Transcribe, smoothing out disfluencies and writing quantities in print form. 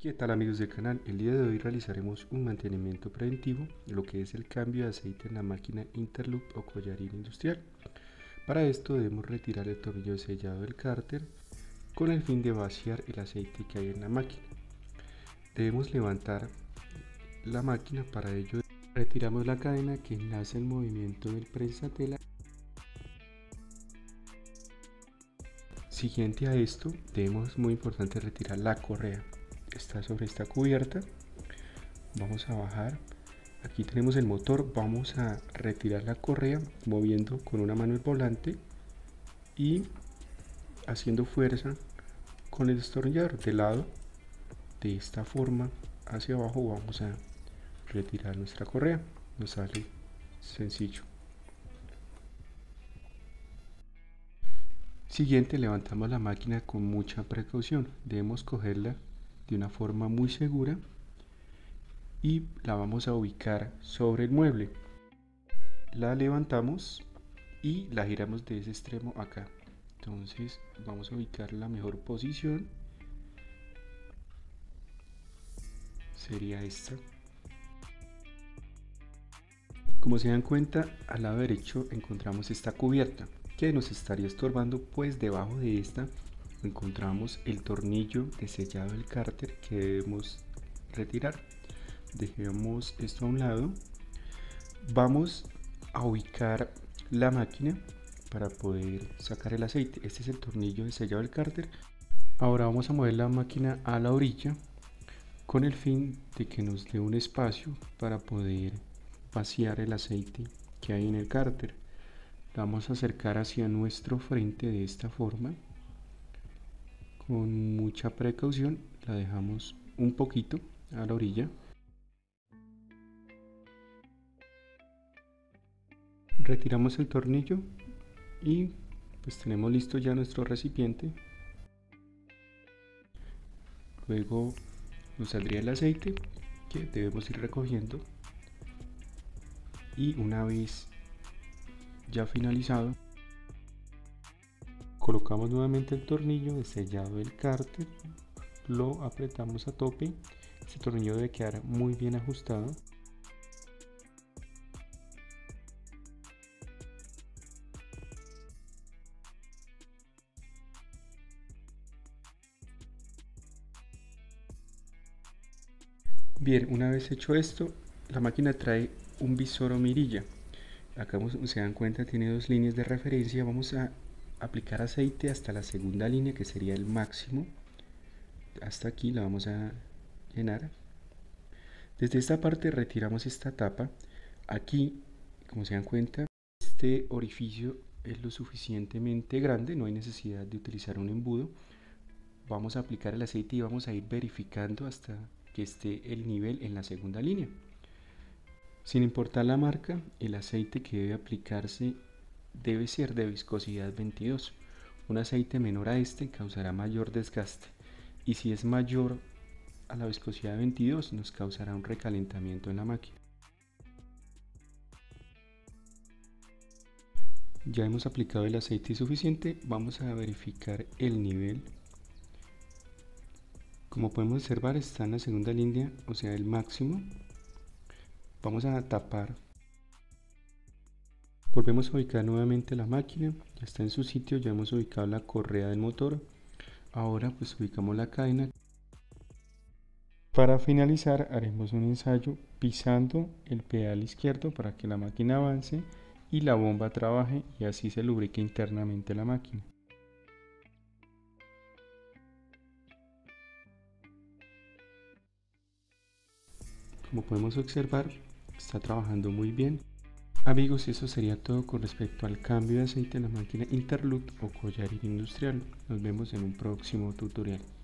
¿Qué tal amigos del canal? El día de hoy realizaremos un mantenimiento preventivo, lo que es el cambio de aceite en la máquina Interloop o collarín industrial. Para esto debemos retirar el tornillo de sellado del cárter con el fin de vaciar el aceite que hay en la máquina. Debemos levantar la máquina, para ello retiramos la cadena que enlaza el movimiento del prensatela. Siguiente a esto, debemos, muy importante, retirar la correa. Está sobre esta cubierta. Vamos a bajar. Aquí tenemos el motor. Vamos a retirar la correa moviendo con una mano el volante y haciendo fuerza con el destornillador de lado. De esta forma hacia abajo vamos a retirar nuestra correa. Nos sale sencillo. Siguiente, levantamos la máquina con mucha precaución. Debemos cogerla de una forma muy segura y la vamos a ubicar sobre el mueble. La levantamos y la giramos de ese extremo acá. Entonces vamos a ubicar la mejor posición. Sería esta. Como se dan cuenta, al lado derecho encontramos esta cubierta que nos estaría estorbando, pues debajo de esta encontramos el tornillo de sellado del cárter que debemos retirar. Dejemos esto a un lado. Vamos a ubicar la máquina para poder sacar el aceite. Este es el tornillo de sellado del cárter. Ahora vamos a mover la máquina a la orilla con el fin de que nos dé un espacio para poder vaciar el aceite que hay en el cárter. La vamos a acercar hacia nuestro frente de esta forma. Con mucha precaución la dejamos un poquito a la orilla. Retiramos el tornillo y pues tenemos listo ya nuestro recipiente. Luego nos saldría el aceite que debemos ir recogiendo, y una vez ya finalizado colocamos nuevamente el tornillo de sellado del cárter, lo apretamos a tope. Este tornillo debe quedar muy bien ajustado. Bien, una vez hecho esto, la máquina trae un visor o mirilla. Acá se dan cuenta, tiene dos líneas de referencia. Vamos a aplicar aceite hasta la segunda línea, que sería el máximo. Hasta aquí la vamos a llenar. Desde esta parte retiramos esta tapa. Aquí, como se dan cuenta, este orificio es lo suficientemente grande, no hay necesidad de utilizar un embudo. Vamos a aplicar el aceite y vamos a ir verificando hasta que esté el nivel en la segunda línea. Sin importar la marca, el aceite que debe aplicarse debe ser de viscosidad 22. Un aceite menor a este causará mayor desgaste, y si es mayor a la viscosidad 22 nos causará un recalentamiento en la máquina. Ya hemos aplicado el aceite suficiente. Vamos a verificar el nivel. Como podemos observar, está en la segunda línea, o sea el máximo. Vamos a tapar. Volvemos a ubicar nuevamente la máquina. Ya está en su sitio. Ya hemos ubicado la correa del motor. Ahora pues ubicamos la cadena. Para finalizar haremos un ensayo pisando el pedal izquierdo para que la máquina avance y la bomba trabaje, y así se lubrique internamente la máquina. Como podemos observar, está trabajando muy bien. Amigos, eso sería todo con respecto al cambio de aceite en la máquina Interloop o collarín industrial. Nos vemos en un próximo tutorial.